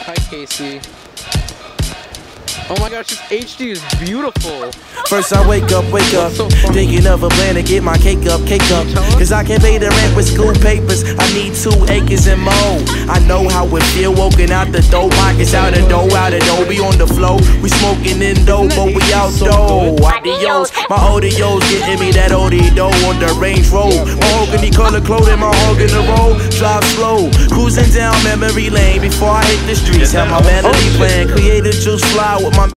Hi, Casey. Oh my gosh, this HD is beautiful. First I wake up, so thinking of a plan to get my cake up. Cause I can't pay the rent with school papers. I need 2 acres and more. I know how it feel walking out the door. Pockets out the door, be on the floor. We smoking in dough, but we outdoor. Adios, my audios getting me that OD dough on the Range Road. Mahogany color clothing, my hog in the road. Drive slow, cruising down memory lane before I hit the streets. Have my melody playing, creative juice fly with my